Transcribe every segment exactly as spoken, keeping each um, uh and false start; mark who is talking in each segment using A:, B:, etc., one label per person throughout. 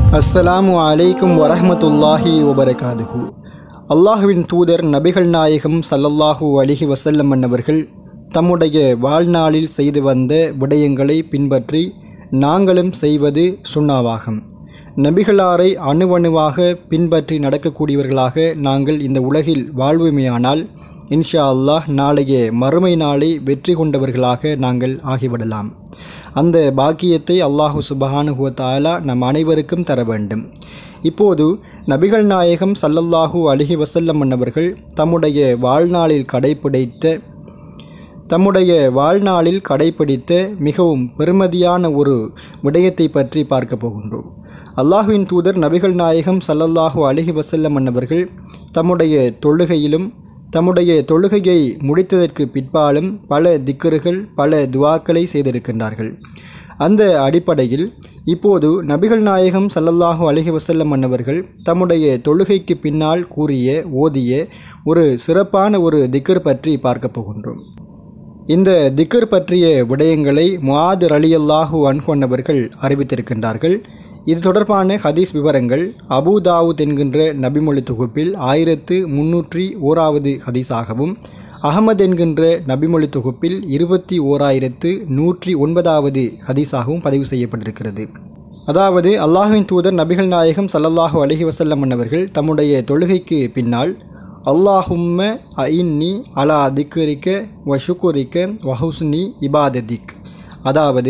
A: அஸ்ஸலாமு அலைக்கும் வரஹ்மத்துல்லாஹி வபரகாதுஹு. அல்லாஹுவின் தூதர் நபிகள் நாயகம் ஸல்லல்லாஹு அலைஹி வஸல்லம் அன்னவர்கள் தம்முடைய வாழ்நாளில் செய்து வந்த விடயங்களை பின்பற்றி நாங்களும் செய்வது சுன்னாவாகும். நபிகளாரை அணுவணுவாக பின்பற்றி நடக்கக்கூடியவர்களாக நாங்கள் இந்த உலகில் வாழ்வுமையானால் இன்ஷா அல்லாஹ் நாளைய மறுமை நாளை வெற்றி கொண்டவர்களாக நாங்கள் ஆகிவிடலாம். அந்த பாக்கியத்தை அல்லாஹு சுப்ஹானஹு வ தஆலா நம் அனைவருக்கும் தர வேண்டும். இப்போது நபிகள் நாயகம் ஸல்லல்லாஹு அலைஹி வஸல்லம் அன்னவர்கள் தம்முடைய வாழ்நாளில் கடைப்பிடித்த தம்முடைய வாழ்நாளில் கடைப்பிடித்த மிகவும் பெருமதியான ஒரு விடயத்தை பற்றி பார்க்க போகின்றோம். அல்லாஹுவின் தூதர் நபிகள் நாயகம் ஸல்லல்லாஹு அலைஹி வஸல்லம் அன்னவர்கள் தம்முடைய தொழுகையிலும் தம்முடைய தொழுகையை முடித்ததற்கு பிற்பாலும் பல திக்ருகள் பல துஆக்களை செய்திருக்கின்றார்கள். அந்த அடிப்படையில் இப்போது நபிகள் நாயகம் ஸல்லல்லாஹு அலைஹி வஸல்லம் அன்னவர்கள் தம்முடைய தொழுகைக்கு பின்னால் கூறிய ஓதிய ஒரு சிறப்பான ஒரு திக்ர் பற்றி பார்க்க போகின்றோம். இந்த திக்ர் பற்றிய விடயங்களை முஆத் ரலியல்லாஹு அன்ஹு அன்னவர்கள் அறிவித்திருக்கின்றார்கள். இது தொடர்பான ஹதீஸ் விவரங்கள் அபூ தாவூத் என்கின்ற நபிமொழி தொகுப்பில் ஆயிரத்து முன்னூற்றி ஓராவது ஹதீஸாகவும் அஹமது என்கின்ற நபிமொழி தொகுப்பில் இருபத்தி ஓராயிரத்து நூற்றி ஒன்பதாவது ஹதீஸாகவும் பதிவு செய்யப்பட்டிருக்கிறது. அதாவது அல்லாஹ்வின் தூதர் நபிகள் நாயகம் ஸல்லல்லாஹு அலைஹி வஸல்லம் அன்னவர்கள் தம்முடைய தொழுகைக்கு பின்னால் அல்லாஹும்ம அஇன்னி அலா திக்ரிக்க வ ஷுக்ரிக்க வ ஹுஸ்னி இபாததிக், அதாவது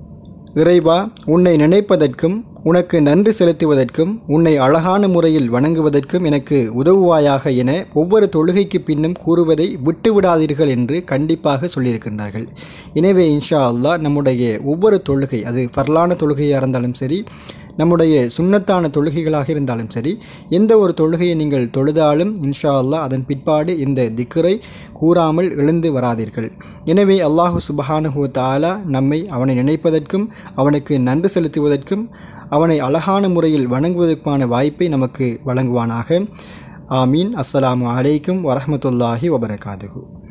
A: இறைவா, உன்னை நினைப்பதற்கும் உனக்கு நன்றி செலுத்துவதற்கும் உன்னை அழகான முறையில் வணங்குவதற்கும் எனக்கு உதவுவாயாக என ஒவ்வொரு தொழுகைக்கு பின்னும் கூறுவதை விட்டுவிடாதீர்கள் என்று கண்டிப்பாக சொல்லியிருக்கின்றார்கள். எனவே இன்ஷா அல்லாஹ் நம்முடைய ஒவ்வொரு தொழுகை, அது ஃபர்லான தொழுகையாக இருந்தாலும் சரி, நம்முடைய சுன்னத்தான தொழுகைகளாக இருந்தாலும் சரி, எந்த ஒரு தொழுகையை நீங்கள் தொழுதாலும் இன்ஷா அல்லாஹ் அதன் பிற்பாடு இந்த திக்ரை கூறாமல் எழுந்து வராதீர்கள். எனவே அல்லாஹு சுப்ஹானஹு வ தஆலா நம்மை அவனை நினைப்பதற்கும் அவனுக்கு நன்றி செலுத்துவதற்கும் அவனை அழகான முறையில் வணங்குவதற்கான வாய்ப்பை நமக்கு வழங்குவானாக. ஆமீன். அஸ்ஸலாமு அலைக்கும் வரஹ்மத்துல்லாஹி வபரகாதுஹு.